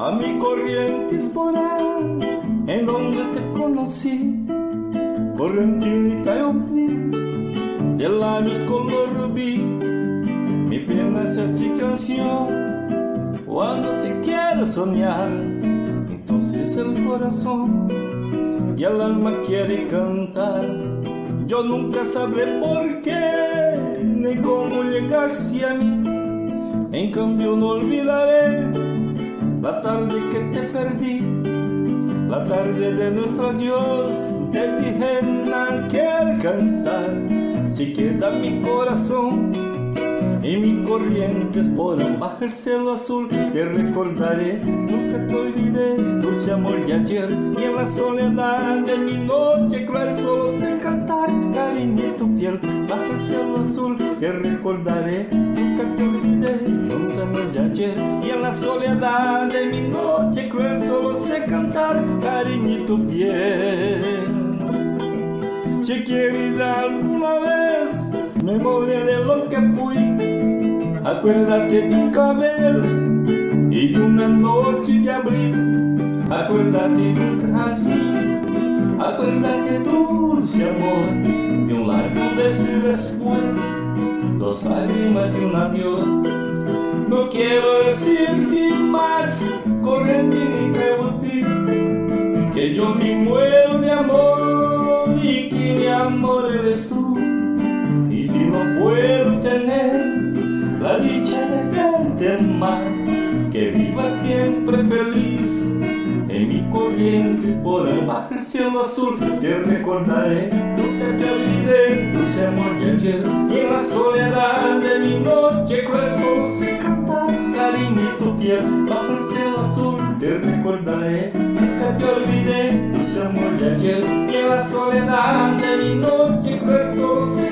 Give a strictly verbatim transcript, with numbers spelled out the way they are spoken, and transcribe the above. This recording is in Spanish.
a mi Corrientes por ahí, en donde te conocí. Correntinita eu vi, de lábios color rubí. Mi pena es así canción, cuando te quiero soñar. Entonces el corazón y el alma quiere cantar. Yo nunca sabré por qué, ni cómo llegaste a mí. En cambio no olvidaré la tarde que te perdí, la tarde de nuestro adiós. Te dije en aquel cantar, si queda mi corazón y mi Corrientes por bajo el cielo azul. Te recordaré, nunca te olvidé, dulce amor de ayer. Y en la soledad de mi noche cruel solo sé cantar, cariñito fiel, bajo el cielo azul. Te recordaré, nunca te olvidé, dulce amor de ayer. Y en la soledad de mi noche cruel solo sé cantar, cariñito fiel. Si quieres alguna vez memoria de lo que fui, acuérdate de un cabello y de una noche de abril. Acuérdate de un jazmín, acuérdate dulce amor, de un largo beso y después dos lágrimas y un adiós. No quiero decirte más, Correntinita eu vi, que yo me muero de amor y que mi amor eres tú. Y si no puedo tener la dicha de verte más, que viva siempre feliz en mi Corrientes por bajo el cielo azul. Te recordaré, nunca te olvidé, dulce amor de ayer. Y en la soledad de mi noche cruel solo sé cantar, cariñito fiel, bajo el cielo azul. Te recordaré, nunca te olvidé, dulce amor de ayer. Y en la soledad de mi noche cruel solo sé